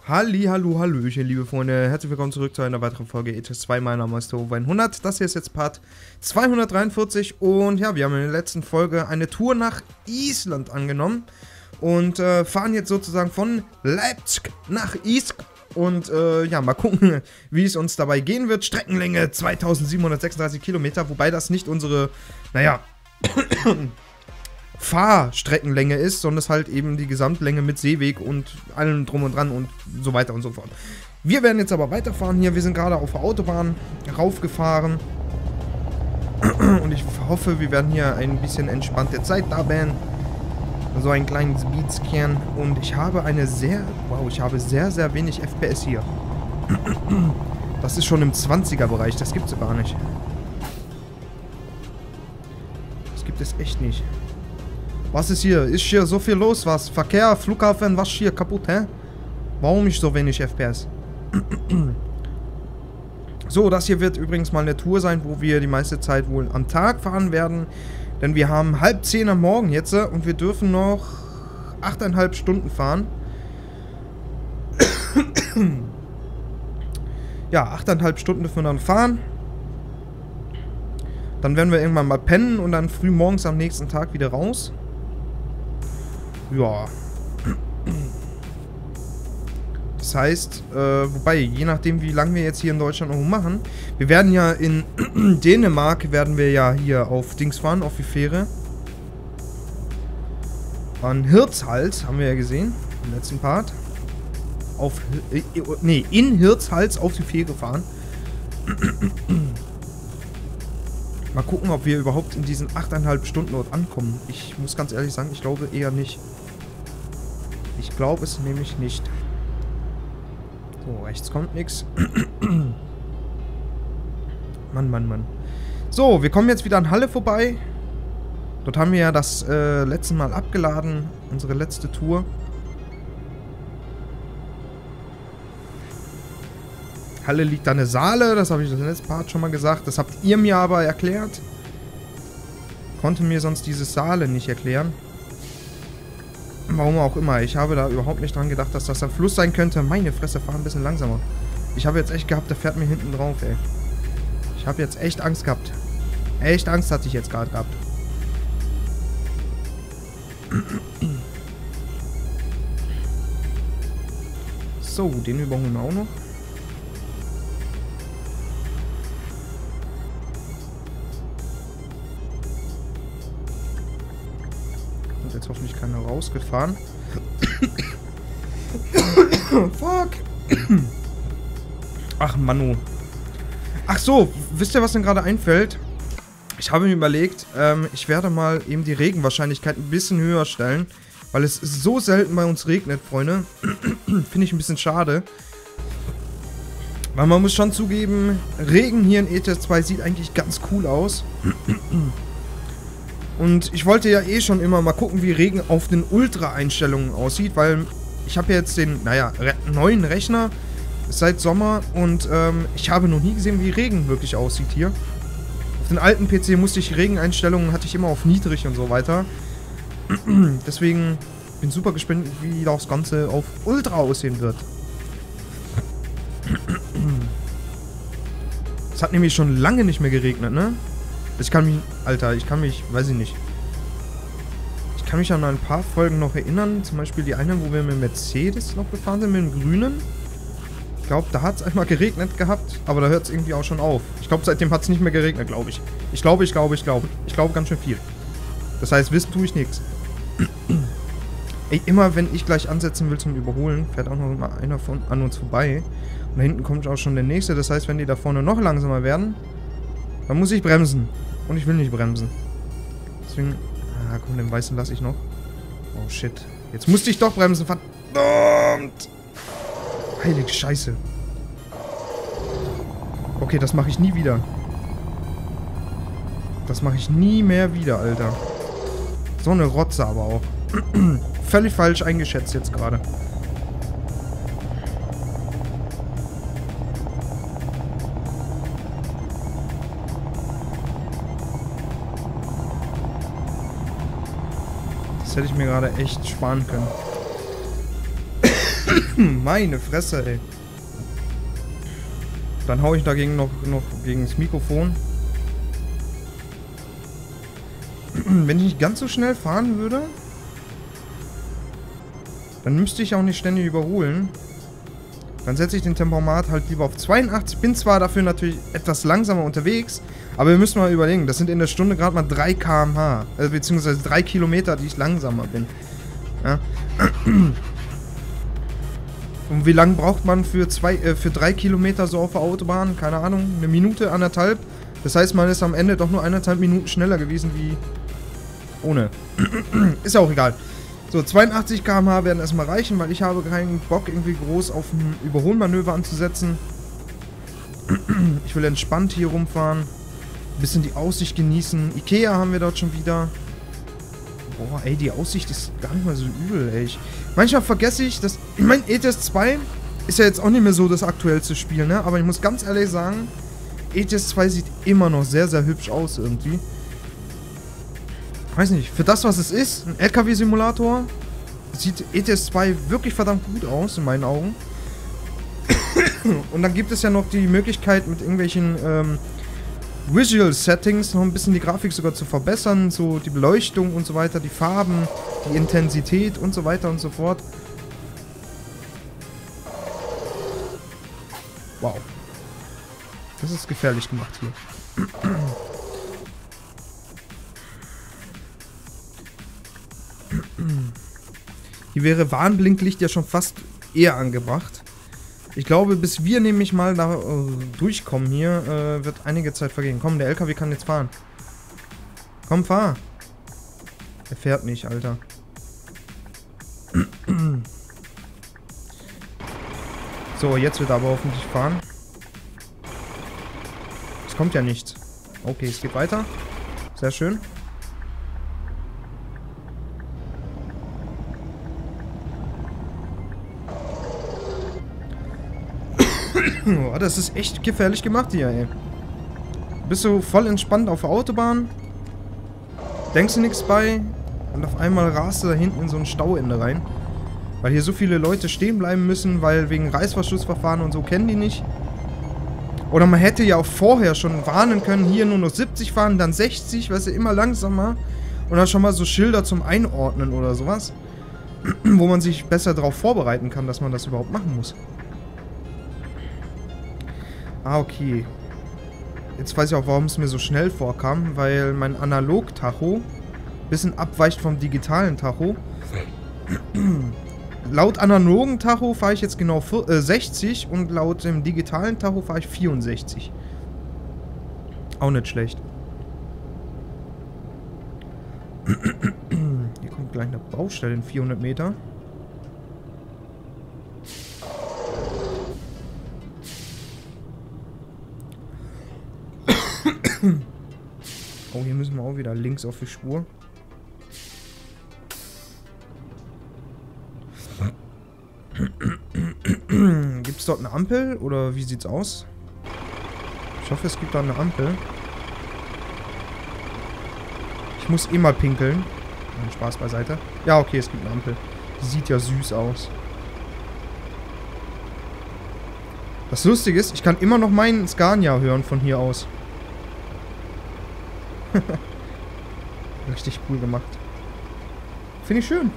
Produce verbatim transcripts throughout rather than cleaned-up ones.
Halli, hallo, hallöchen, liebe Freunde. Herzlich willkommen zurück zu einer weiteren Folge E T S zwei. Mein Name ist Tovo hundert. Das hier ist jetzt Part zweihundertdreiundvierzig. Und ja, wir haben in der letzten Folge eine Tour nach Island angenommen. Und äh, fahren jetzt sozusagen von Leipzig nach Isk. Und äh, ja, mal gucken, wie es uns dabei gehen wird. Streckenlänge zweitausendsiebenhundertsechsunddreißig Kilometer. Wobei das nicht unsere, naja... Fahrstreckenlänge ist, sondern es halt eben die Gesamtlänge mit Seeweg und allem drum und dran und so weiter und so fort. Wir werden jetzt aber weiterfahren hier. Wir sind gerade auf der Autobahn raufgefahren. Und ich hoffe, wir werden hier ein bisschen entspannte Zeit da haben. So einen kleinen Speedskern. Und ich habe eine sehr, wow, ich habe sehr, sehr wenig F P S hier. Das ist schon im zwanziger Bereich. Das gibt es gar nicht. Das gibt es echt nicht. Was ist hier? Ist hier so viel los? Was? Verkehr, Flughafen, was ist hier kaputt, hä? Warum nicht so wenig F P S? So, das hier wird übrigens mal eine Tour sein, wo wir die meiste Zeit wohl am Tag fahren werden. Denn wir haben halb zehn am Morgen jetzt und wir dürfen noch achteinhalb Stunden fahren. Ja, achteinhalb Stunden dürfen wir dann fahren. Dann werden wir irgendwann mal pennen und dann früh morgens am nächsten Tag wieder raus. Ja. Das heißt, äh, wobei, je nachdem, wie lange wir jetzt hier in Deutschland noch machen. Wir werden ja in Dänemark, werden wir ja hier auf Dings fahren, auf die Fähre. An Hirtshals, haben wir ja gesehen, im letzten Part. Auf, äh, nee, in Hirtshals auf die Fähre fahren. Mal gucken, ob wir überhaupt in diesen achteinhalb Stunden dort ankommen. Ich muss ganz ehrlich sagen, ich glaube eher nicht. Ich glaube es nämlich nicht. So, rechts kommt nichts. Mann, Mann, Mann. So, wir kommen jetzt wieder an Halle vorbei. Dort haben wir ja das äh, letzte Mal abgeladen. Unsere letzte Tour. Halle liegt an der Saale, das habe ich im letzten Part schon mal gesagt. Das habt ihr mir aber erklärt. Konnte mir sonst diese Saale nicht erklären. Warum auch immer. Ich habe da überhaupt nicht dran gedacht, dass das ein Fluss sein könnte. Meine Fresse, fahr ein bisschen langsamer. Ich habe jetzt echt gehabt, der fährt mir hinten drauf, ey. Ich habe jetzt echt Angst gehabt. Echt Angst hatte ich jetzt gerade gehabt. So, den überholen wir auch noch. Jetzt hoffentlich keiner rausgefahren. Fuck. Ach, Manu. Ach so, wisst ihr, was denn gerade einfällt? Ich habe mir überlegt, ähm, ich werde mal eben die Regenwahrscheinlichkeit ein bisschen höher stellen. Weil es so selten bei uns regnet, Freunde. Finde ich ein bisschen schade. Weil man muss schon zugeben, Regen hier in E T S zwei sieht eigentlich ganz cool aus. Und ich wollte ja eh schon immer mal gucken, wie Regen auf den Ultra-Einstellungen aussieht, weil ich habe jetzt den, naja, re neuen Rechner seit Sommer und ähm, ich habe noch nie gesehen, wie Regen wirklich aussieht hier. Auf den alten P C musste ich Regeneinstellungen, hatte ich immer auf niedrig und so weiter. Deswegen bin ich super gespannt, wie das Ganze auf Ultra aussehen wird. Es hat nämlich schon lange nicht mehr geregnet, ne? Ich kann mich, Alter, ich kann mich, weiß ich nicht. Ich kann mich an ein paar Folgen noch erinnern. Zum Beispiel die eine, wo wir mit Mercedes noch gefahren sind, mit dem Grünen. Ich glaube, da hat es einmal geregnet gehabt, aber da hört es irgendwie auch schon auf. Ich glaube, seitdem hat es nicht mehr geregnet, glaube ich. Ich glaube, ich glaube, ich glaube. Ich glaube ganz schön viel. Das heißt, wissen tue ich nichts. Ey, immer wenn ich gleich ansetzen will zum Überholen, fährt auch noch mal einer von an uns vorbei. Und da hinten kommt auch schon der nächste. Das heißt, wenn die da vorne noch langsamer werden, dann muss ich bremsen. Und ich will nicht bremsen. Deswegen... Ah, komm, den weißen lasse ich noch. Oh, shit. Jetzt musste ich doch bremsen. Verdammt! Heilige Scheiße. Okay, das mache ich nie wieder. Das mache ich nie mehr wieder, Alter. So eine Rotze aber auch. Völlig falsch eingeschätzt jetzt gerade. Das hätte ich mir gerade echt sparen können. Meine Fresse, ey. Dann hau ich dagegen noch, noch gegen das Mikrofon. Wenn ich nicht ganz so schnell fahren würde, dann müsste ich auch nicht ständig überholen. Dann setze ich den Tempomat halt lieber auf zweiundachtzig. Bin zwar dafür natürlich etwas langsamer unterwegs, aber wir müssen mal überlegen, das sind in der Stunde gerade mal drei Kilometer pro Stunde. Äh, beziehungsweise drei Kilometer, die ich langsamer bin. Ja. Und wie lange braucht man für, zwei, äh, für drei Kilometer so auf der Autobahn? Keine Ahnung, eine Minute, anderthalb. Das heißt, man ist am Ende doch nur eineinhalb Minuten schneller gewesen wie ohne. Ist ja auch egal. So, zweiundachtzig Kilometer pro Stunde werden erstmal reichen, weil ich habe keinen Bock, irgendwie groß auf ein Überholmanöver anzusetzen. Ich will entspannt hier rumfahren. Ein bisschen die Aussicht genießen. Ikea haben wir dort schon wieder. Boah, ey, die Aussicht ist gar nicht mal so übel, ey. Ich, manchmal vergesse ich, dass... Ich meine, E T S zwei ist ja jetzt auch nicht mehr so das aktuellste Spiel, ne? Aber ich muss ganz ehrlich sagen, E T S zwei sieht immer noch sehr, sehr hübsch aus irgendwie. Weiß nicht, für das, was es ist, ein L K W-Simulator, sieht E T S zwei wirklich verdammt gut aus, in meinen Augen. Und dann gibt es ja noch die Möglichkeit, mit irgendwelchen ähm, Visual Settings noch ein bisschen die Grafik sogar zu verbessern, so die Beleuchtung und so weiter, die Farben, die Intensität und so weiter und so fort. Wow. Das ist gefährlich gemacht hier. Hier wäre Warnblinklicht ja schon fast eher angebracht. Ich glaube, bis wir nämlich mal da äh, durchkommen hier, äh, wird einige Zeit vergehen. Komm, der L K W kann jetzt fahren. Komm, fahr. Er fährt nicht, Alter. So, jetzt wird er aber hoffentlich fahren. Es kommt ja nichts. Okay, es geht weiter. Sehr schön. Oh, das ist echt gefährlich gemacht hier, ey. Bist du voll entspannt auf der Autobahn, denkst du nichts bei und auf einmal rast du da hinten in so ein Stauende rein. Weil hier so viele Leute stehen bleiben müssen, weil wegen Reißverschlussverfahren und so kennen die nicht. Oder man hätte ja auch vorher schon warnen können, hier nur noch siebzig fahren, dann sechzig, weißt du, immer langsamer. Und dann schon mal so Schilder zum Einordnen oder sowas. Wo man sich besser darauf vorbereiten kann, dass man das überhaupt machen muss. Ah, okay. Jetzt weiß ich auch, warum es mir so schnell vorkam, weil mein Analog-Tacho ein bisschen abweicht vom digitalen Tacho. Laut analogen Tacho fahre ich jetzt genau sechzig und laut dem digitalen Tacho fahre ich vierundsechzig. Auch nicht schlecht. Hier kommt gleich eine Baustelle in vierhundert Meter. Oh, hier müssen wir auch wieder links auf die Spur. Gibt es dort eine Ampel oder wie sieht's aus? Ich hoffe, es gibt da eine Ampel. Ich muss eh mal pinkeln. Nein, Spaß beiseite. Ja, okay, es gibt eine Ampel. Die sieht ja süß aus. Das Lustige ist, ich kann immer noch meinen Scania hören von hier aus. Richtig cool gemacht. Finde ich schön.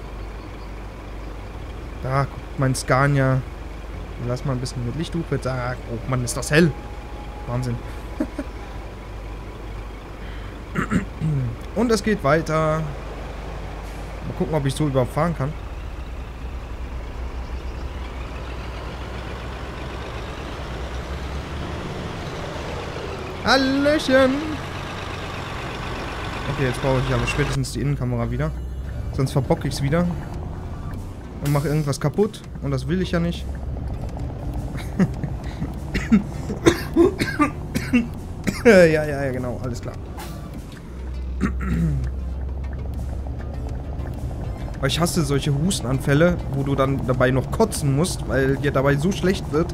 Da, guckt mein Scania. Lass mal ein bisschen mit Lichthupe. Da, oh Mann, ist das hell. Wahnsinn. Und es geht weiter. Mal gucken, ob ich so überhaupt fahren kann. Hallöchen! Okay, jetzt brauche ich aber spätestens die Innenkamera wieder. Sonst verbocke ich es wieder. Und mache irgendwas kaputt. Und das will ich ja nicht. ja, ja, ja, genau. Alles klar. Aber ich hasse solche Hustenanfälle, wo du dann dabei noch kotzen musst, weil dir dabei so schlecht wird.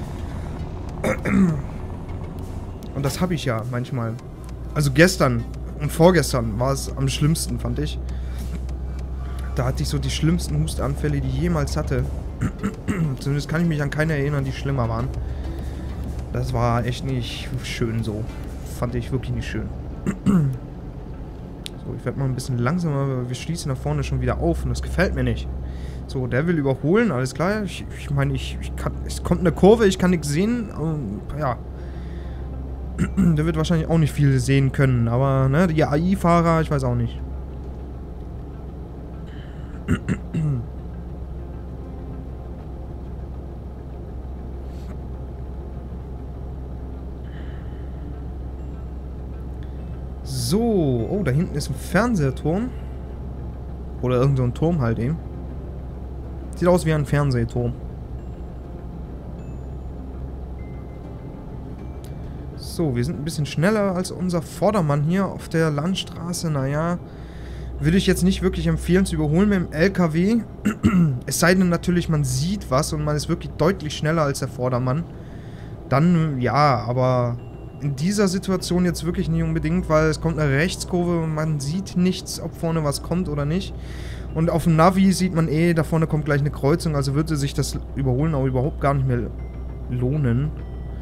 Und das habe ich ja manchmal. Also gestern und vorgestern war es am schlimmsten, fand ich. da hatte ich so die schlimmsten Hustanfälle, die ich jemals hatte. Zumindest kann ich mich an keine erinnern, die schlimmer waren. Das war echt nicht schön so. Fand ich wirklich nicht schön. So, ich werde mal ein bisschen langsamer, weil wir schließen da vorne schon wieder auf und das gefällt mir nicht. So, der will überholen, alles klar. Ich, ich meine, ich, ich kann, es kommt eine Kurve, ich kann nichts sehen. Und, ja. Der wird wahrscheinlich auch nicht viel sehen können, aber, ne, die A I-Fahrer, ich weiß auch nicht. So, oh, da hinten ist ein Fernsehturm. Oder irgend so ein Turm halt eben. Sieht aus wie ein Fernsehturm. So, wir sind ein bisschen schneller als unser Vordermann hier auf der Landstraße. Naja, würde ich jetzt nicht wirklich empfehlen zu überholen mit dem L K W. Es sei denn natürlich, man sieht was und man ist wirklich deutlich schneller als der Vordermann. Dann, ja, aber in dieser Situation jetzt wirklich nicht unbedingt, weil es kommt eine Rechtskurve und man sieht nichts, ob vorne was kommt oder nicht. Und auf dem Navi sieht man eh, da vorne kommt gleich eine Kreuzung, also würde sich das Überholen auch überhaupt gar nicht mehr lohnen.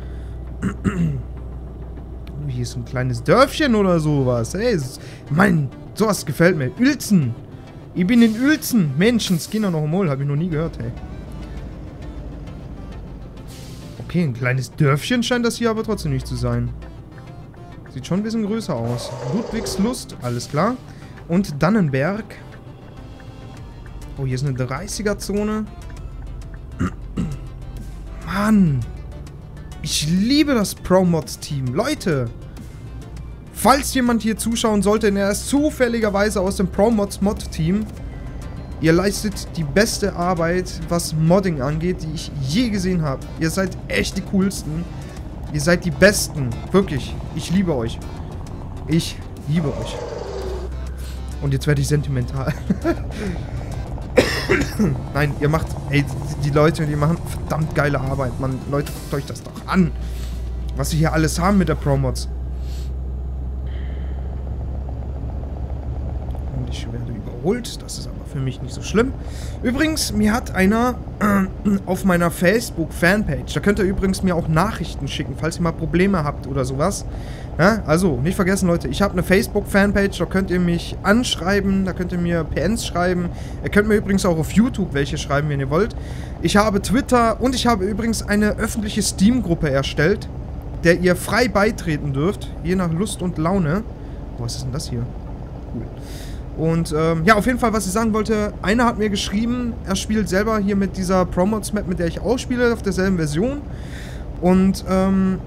Hier ist ein kleines Dörfchen oder sowas. Hey, Mann, sowas gefällt mir. Uelzen. Ich bin in Uelzen. Menschenskinder noch einmal, habe ich noch nie gehört, hey. Okay, ein kleines Dörfchen scheint das hier aber trotzdem nicht zu sein. Sieht schon ein bisschen größer aus. Ludwigslust, alles klar. Und Dannenberg. Oh, hier ist eine dreißiger-Zone. Mann. Ich liebe das Pro-Mods-Team. Leute. Falls jemand hier zuschauen sollte, und er ist zufälligerweise aus dem Pro-Mods-Mod-Team, ihr leistet die beste Arbeit, was Modding angeht, die ich je gesehen habe. Ihr seid echt die coolsten. Ihr seid die Besten. Wirklich. Ich liebe euch. Ich liebe euch. Und jetzt werde ich sentimental. Nein, ihr macht... Ey, die Leute, die machen verdammt geile Arbeit. Mann, Leute, guckt euch das doch an. Was wir hier alles haben mit der Pro-Mods. Und ich werde überholt. Das ist aber für mich nicht so schlimm. Übrigens, mir hat einer äh, auf meiner Facebook-Fanpage, da könnt ihr übrigens mir auch Nachrichten schicken, falls ihr mal Probleme habt oder sowas. Ja, also, nicht vergessen, Leute, ich habe eine Facebook-Fanpage, da könnt ihr mich anschreiben, da könnt ihr mir P Ns schreiben. Ihr könnt mir übrigens auch auf YouTube welche schreiben, wenn ihr wollt. Ich habe Twitter und ich habe übrigens eine öffentliche Steam-Gruppe erstellt, der ihr frei beitreten dürft, je nach Lust und Laune. Oh, was ist denn das hier? Cool. Und, ähm, ja, auf jeden Fall, was ich sagen wollte, einer hat mir geschrieben, er spielt selber hier mit dieser Pro-Mods-Map, mit der ich auch spiele, auf derselben Version. Und, ähm,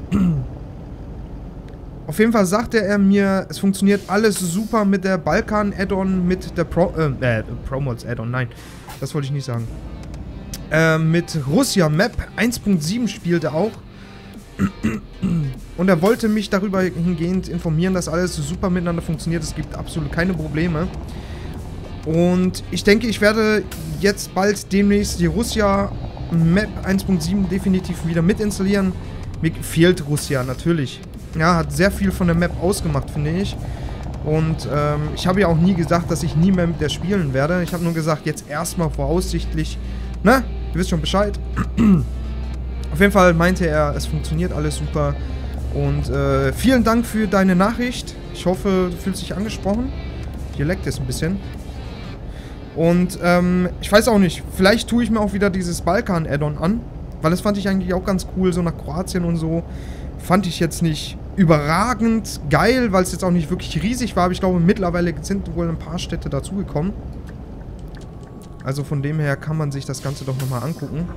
auf jeden Fall sagte er mir, es funktioniert alles super mit der Balkan-Add-on, mit der Pro, äh, äh, Pro-Mods-Add-on, nein, das wollte ich nicht sagen. Äh, mit Russia-Map eins Punkt sieben spielt er auch. Und er wollte mich darüber hingehend informieren, dass alles super miteinander funktioniert. Es gibt absolut keine Probleme. Und ich denke, ich werde jetzt bald demnächst die Russia Map eins Punkt sieben definitiv wieder mitinstallieren. Mir fehlt Russia natürlich. Ja, hat sehr viel von der Map ausgemacht, finde ich. Und ähm, ich habe ja auch nie gesagt, dass ich nie mehr mit der spielen werde. Ich habe nur gesagt, jetzt erstmal voraussichtlich, ne? Ihr wisst schon Bescheid. Auf jeden Fall meinte er, es funktioniert alles super. Und äh, vielen Dank für deine Nachricht. Ich hoffe, du fühlst dich angesprochen. Hier leckt es ein bisschen. Und ähm, ich weiß auch nicht, vielleicht tue ich mir auch wieder dieses Balkan-Add-on an. Weil das fand ich eigentlich auch ganz cool, so nach Kroatien und so. Fand ich jetzt nicht überragend geil, weil es jetzt auch nicht wirklich riesig war. Aber ich glaube, mittlerweile sind wohl ein paar Städte dazugekommen. Also von dem her kann man sich das Ganze doch nochmal angucken.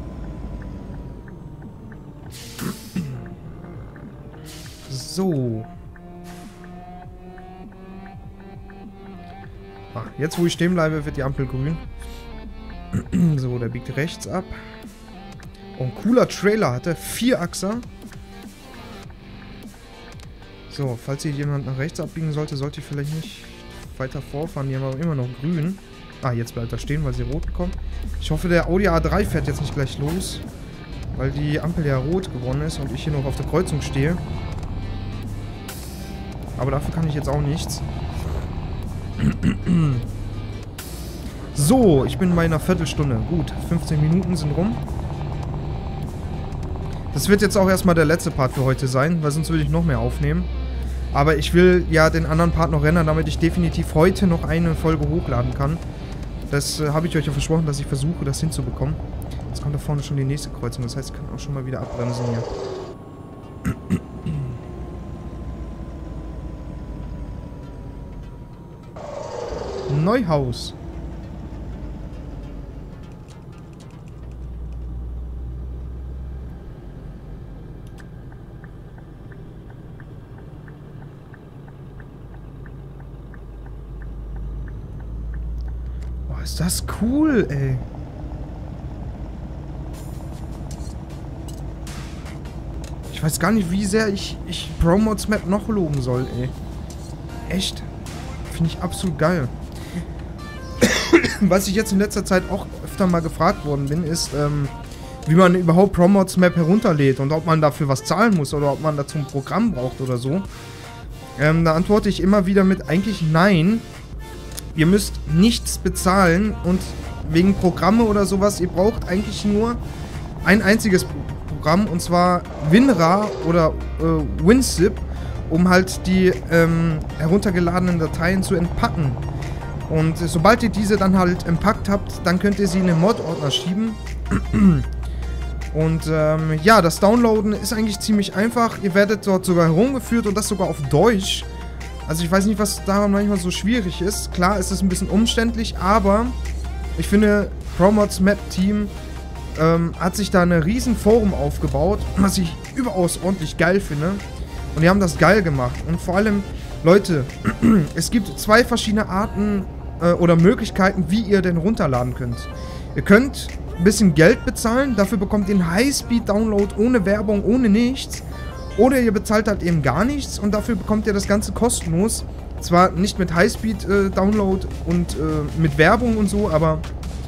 So. Ah, jetzt, wo ich stehen bleibe, wird die Ampel grün. So, der biegt rechts ab. Oh, ein cooler Trailer hatte. Vierachser. So, falls hier jemand nach rechts abbiegen sollte, sollte ich vielleicht nicht weiter vorfahren. Die haben aber immer noch grün. Ah, jetzt bleibt er stehen, weil sie rot bekommen. Ich hoffe, der Audi A drei fährt jetzt nicht gleich los. Weil die Ampel ja rot geworden ist und ich hier noch auf der Kreuzung stehe. Aber dafür kann ich jetzt auch nichts. So, ich bin bei einer Viertelstunde. Gut, fünfzehn Minuten sind rum. Das wird jetzt auch erstmal der letzte Part für heute sein, weil sonst würde ich noch mehr aufnehmen. Aber ich will ja den anderen Part noch rennen, damit ich definitiv heute noch eine Folge hochladen kann. Das äh, habe ich euch ja versprochen, dass ich versuche, das hinzubekommen. Jetzt kommt da vorne schon die nächste Kreuzung, das heißt, ich kann auch schon mal wieder abbremsen hier. Neuhaus. Boah, ist das cool, ey. Ich weiß gar nicht, wie sehr ich, ich Pro-Mods Map noch loben soll, ey. Echt. Finde ich absolut geil. Was ich jetzt in letzter Zeit auch öfter mal gefragt worden bin, ist, ähm, wie man überhaupt Pro-Mods Map herunterlädt und ob man dafür was zahlen muss oder ob man dazu ein Programm braucht oder so. Ähm, da antworte ich immer wieder mit eigentlich nein. Ihr müsst nichts bezahlen und wegen Programme oder sowas, ihr braucht eigentlich nur ein einziges Programm und zwar WinRAR oder äh, WinZip, um halt die ähm, heruntergeladenen Dateien zu entpacken. Und äh, sobald ihr diese dann halt entpackt habt, dann könnt ihr sie in den Mod-Ordner schieben. Und ähm, ja, das Downloaden ist eigentlich ziemlich einfach. Ihr werdet dort sogar herumgeführt und das sogar auf Deutsch. Also ich weiß nicht, was daran manchmal so schwierig ist. Klar ist es ein bisschen umständlich, aber ich finde, Pro-Mods Map Team ähm, hat sich da eine riesen Forum aufgebaut, was ich überaus ordentlich geil finde. Und die haben das geil gemacht. Und vor allem, Leute, es gibt zwei verschiedene Arten äh, oder Möglichkeiten, wie ihr den runterladen könnt. Ihr könnt ein bisschen Geld bezahlen, dafür bekommt ihr einen High-Speed-Download ohne Werbung, ohne nichts. Oder ihr bezahlt halt eben gar nichts und dafür bekommt ihr das Ganze kostenlos. Zwar nicht mit High-Speed-Download äh, und äh, mit Werbung und so, aber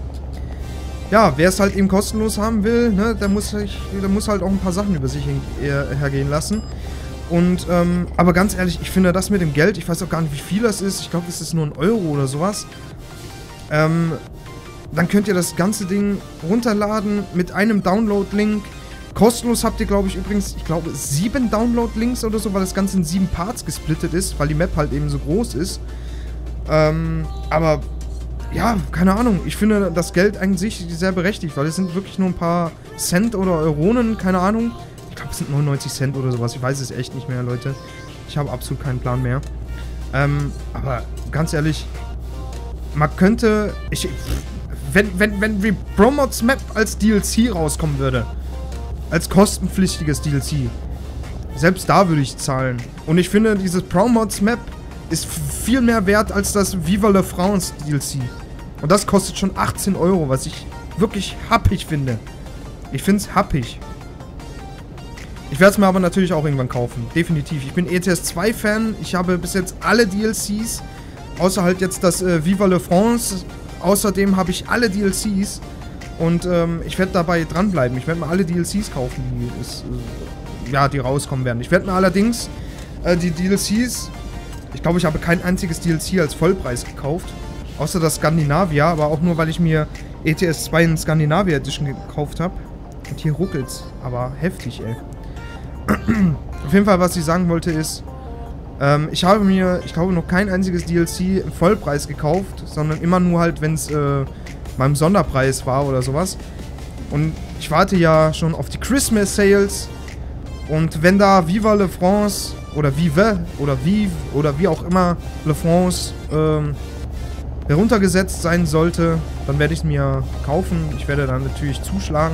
ja, wer es halt eben kostenlos haben will, ne, der muss, sich, der muss halt auch ein paar Sachen über sich hin, äh, hergehen lassen. Und, ähm, aber ganz ehrlich, ich finde das mit dem Geld, ich weiß auch gar nicht, wie viel das ist. Ich glaube, es ist nur ein Euro oder sowas. Ähm, dann könnt ihr das ganze Ding runterladen mit einem Download-Link. Kostenlos habt ihr, glaube ich, übrigens, ich glaube, sieben Download-Links oder so, weil das Ganze in sieben Parts gesplittet ist, weil die Map halt eben so groß ist. Ähm, aber, ja, keine Ahnung. Ich finde das Geld an sich sehr berechtigt, weil es sind wirklich nur ein paar Cent oder Euronen, keine Ahnung. Ich glaube, es sind neunundneunzig Cent oder sowas. Ich weiß es echt nicht mehr, Leute. Ich habe absolut keinen Plan mehr. Ähm, aber ganz ehrlich, man könnte... Ich, wenn, wenn, wenn wie Pro-Mods Map als D L C rauskommen würde, als kostenpflichtiges D L C, selbst da würde ich zahlen. Und ich finde, dieses Pro-Mods Map ist viel mehr wert als das Viva la France D L C. Und das kostet schon achtzehn Euro, was ich wirklich happig finde. Ich finde es happig. Ich werde es mir aber natürlich auch irgendwann kaufen. Definitiv. Ich bin E T S zwei Fan. Ich habe bis jetzt alle D L Cs. Außer halt jetzt das äh, Viva la France. Außerdem habe ich alle D L Cs. Und ähm, ich werde dabei dranbleiben. Ich werde mir alle D L Cs kaufen, die, ist, äh, ja, die rauskommen werden. Ich werde mir allerdings äh, die D L Cs... Ich glaube, ich habe kein einziges D L C als Vollpreis gekauft. Außer das Skandinavia. Aber auch nur, weil ich mir E T S zwei in Skandinavia Edition gekauft habe. Und hier ruckelt's. Aber heftig, ey. Auf jeden Fall, was ich sagen wollte ist, ähm, ich habe mir, ich glaube, noch kein einziges D L C im Vollpreis gekauft, sondern immer nur halt, wenn es äh, mal im Sonderpreis war oder sowas. Und ich warte ja schon auf die Christmas Sales. Und wenn da Viva la France oder Vive oder Vive oder wie auch immer La France ähm, heruntergesetzt sein sollte, dann werde ich es mir kaufen. Ich werde dann natürlich zuschlagen.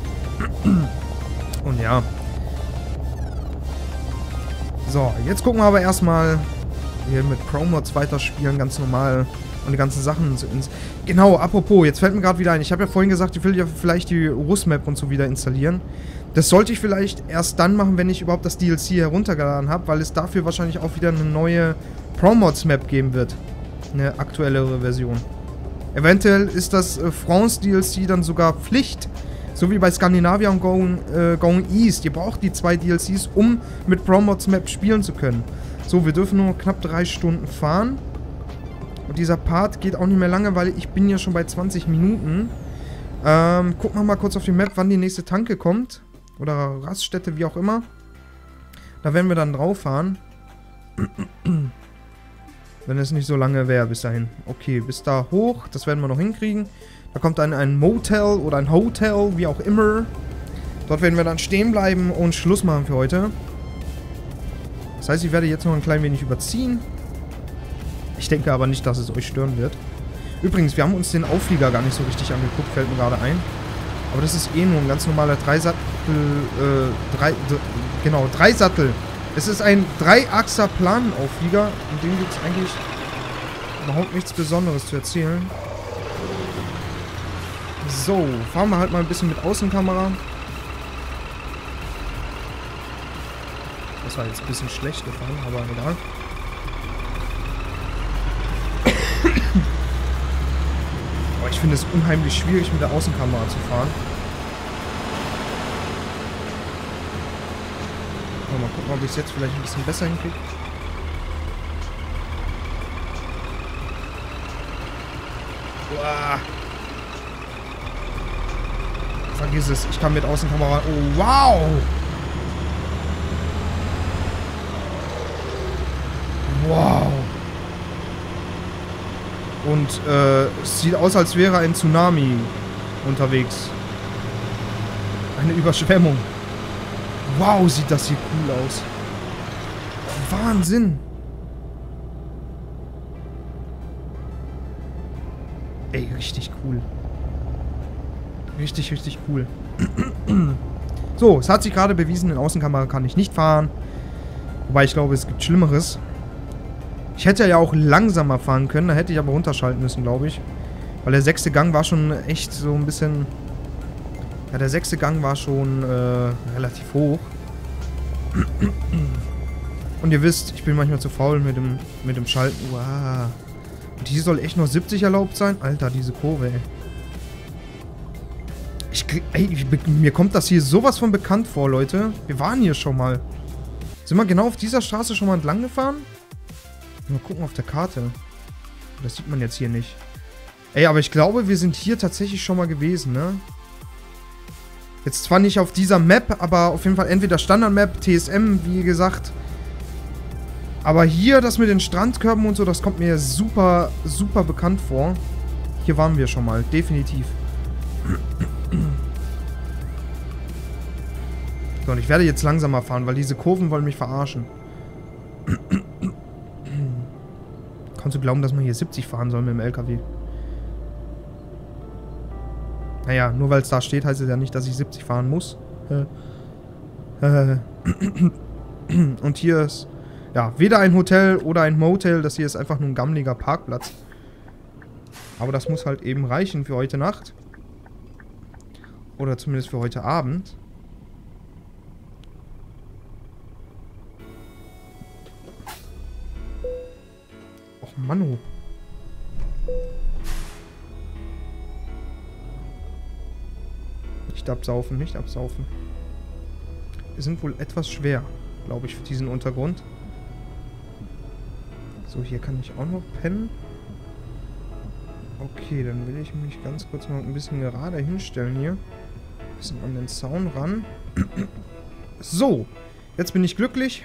Und ja. So, jetzt gucken wir aber erstmal hier mit Pro-Mods weiterspielen, ganz normal. Und die ganzen Sachen so ins... Genau, apropos, jetzt fällt mir gerade wieder ein. Ich habe ja vorhin gesagt, ich will ja vielleicht die Russ-Map und so wieder installieren. Das sollte ich vielleicht erst dann machen, wenn ich überhaupt das D L C heruntergeladen habe, weil es dafür wahrscheinlich auch wieder eine neue Pro-Mods-Map geben wird. Eine aktuellere Version. Eventuell ist das äh, France-D L C dann sogar Pflicht. So wie bei Scandinavia und Going, äh, Going East. Ihr braucht die zwei D L Cs, um mit Pro-Mods Map spielen zu können. So, wir dürfen nur knapp drei Stunden fahren. Und dieser Part geht auch nicht mehr lange, weil ich bin ja schon bei zwanzig Minuten. Ähm, gucken wir mal kurz auf die Map, wann die nächste Tanke kommt. Oder Raststätte, wie auch immer. Da werden wir dann drauf fahren. Wenn es nicht so lange wäre bis dahin. Okay, bis da hoch, das werden wir noch hinkriegen. Da kommt dann ein Motel oder ein Hotel, wie auch immer. Dort werden wir dann stehen bleiben und Schluss machen für heute. Das heißt, ich werde jetzt noch ein klein wenig überziehen. Ich denke aber nicht, dass es euch stören wird. Übrigens, wir haben uns den Auflieger gar nicht so richtig angeguckt, fällt mir gerade ein. Aber das ist eh nur ein ganz normaler Dreisattel, äh, drei, genau, Dreisattel. Es ist ein Dreiachser Planauflieger, in dem gibt es eigentlich überhaupt nichts Besonderes zu erzählen. So, fahren wir halt mal ein bisschen mit Außenkamera. Das war jetzt ein bisschen schlecht gefahren, aber egal. Aber ich finde es unheimlich schwierig, mit der Außenkamera zu fahren. Mal gucken, ob ich es jetzt vielleicht ein bisschen besser hinkriege. Uah. Vergiss es, ich kann mit Außenkamera... Oh, wow! Wow! Und äh, es sieht aus, als wäre ein Tsunami unterwegs. Eine Überschwemmung. Wow, sieht das hier cool aus. Wahnsinn. Ey, richtig cool. Richtig, richtig cool. So, es hat sich gerade bewiesen, in Außenkamera kann ich nicht fahren. Wobei ich glaube, es gibt Schlimmeres. Ich hätte ja auch langsamer fahren können, da hätte ich aber runterschalten müssen, glaube ich. Weil der sechste Gang war schon echt so ein bisschen... Ja, der sechste Gang war schon äh, relativ hoch. Und ihr wisst, ich bin manchmal zu faul mit dem, mit dem Schalten. Wow. Und hier soll echt nur siebzig erlaubt sein? Alter, diese Kurve, ey. Ich, ey, ich, mir kommt das hier sowas von bekannt vor, Leute. Wir waren hier schon mal. Sind wir genau auf dieser Straße schon mal entlang gefahren? Mal gucken auf der Karte. Das sieht man jetzt hier nicht. Ey, aber ich glaube, wir sind hier tatsächlich schon mal gewesen, ne? Jetzt zwar nicht auf dieser Map, aber auf jeden Fall entweder Standard-Map, T S M, wie gesagt. Aber hier, das mit den Strandkörben und so, das kommt mir super, super bekannt vor. Hier waren wir schon mal, definitiv. So, und ich werde jetzt langsamer fahren, weil diese Kurven wollen mich verarschen. Kannst du glauben, dass man hier siebzig fahren soll mit dem L K W? Naja, nur weil es da steht, heißt es ja nicht, dass ich siebzig fahren muss. Und hier ist, ja, weder ein Hotel oder ein Motel. Das hier ist einfach nur ein gammeliger Parkplatz. Aber das muss halt eben reichen für heute Nacht. Oder zumindest für heute Abend. Och, Mann. Nicht absaufen, nicht absaufen. Wir sind wohl etwas schwer, glaube ich, für diesen Untergrund. So, hier kann ich auch noch pennen. Okay, dann will ich mich ganz kurz mal ein bisschen gerade hinstellen hier. Ein bisschen an den Zaun ran. So, jetzt bin ich glücklich.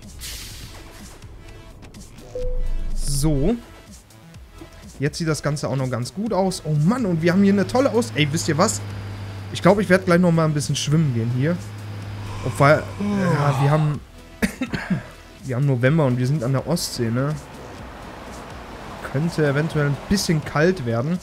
So. Jetzt sieht das Ganze auch noch ganz gut aus. Oh Mann, und wir haben hier eine tolle Aus... Ey, wisst ihr was? Ich glaube, ich werde gleich noch mal ein bisschen schwimmen gehen hier. Obwohl, ja, wir haben... wir haben November und wir sind an der Ostsee, ne? Könnte eventuell ein bisschen kalt werden.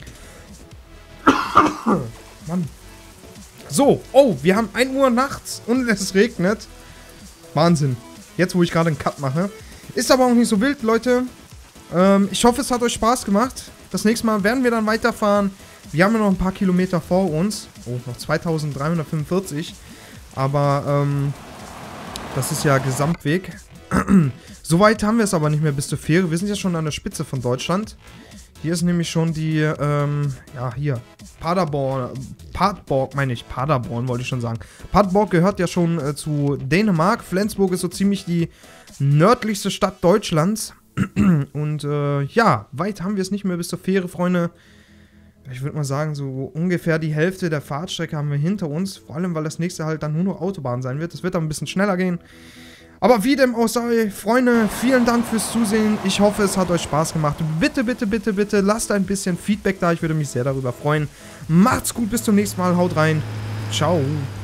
Mann. So, oh, wir haben ein Uhr nachts und es regnet. Wahnsinn. Jetzt, wo ich gerade einen Cut mache. Ist aber auch nicht so wild, Leute. Ähm, ich hoffe, es hat euch Spaß gemacht. Das nächste Mal werden wir dann weiterfahren. Wir haben ja noch ein paar Kilometer vor uns. Oh, noch zweitausenddreihundertfünfundvierzig. Aber, ähm, das ist ja Gesamtweg. Soweit haben wir es aber nicht mehr bis zur Fähre. Wir sind ja schon an der Spitze von Deutschland. Hier ist nämlich schon die, ähm, ja, hier, Paderborn, Padborg, meine ich, Paderborn wollte ich schon sagen. Padborg gehört ja schon äh, zu Dänemark. Flensburg ist so ziemlich die nördlichste Stadt Deutschlands. Und äh, ja, weit haben wir es nicht mehr bis zur Fähre, Freunde. Ich würde mal sagen, so ungefähr die Hälfte der Fahrtstrecke haben wir hinter uns. Vor allem, weil das nächste halt dann nur noch Autobahn sein wird. Das wird dann ein bisschen schneller gehen. Aber wie dem auch sei, Freunde, vielen Dank fürs Zusehen. Ich hoffe, es hat euch Spaß gemacht. Bitte, bitte, bitte, bitte, lasst ein bisschen Feedback da. Ich würde mich sehr darüber freuen. Macht's gut, bis zum nächsten Mal. Haut rein. Ciao.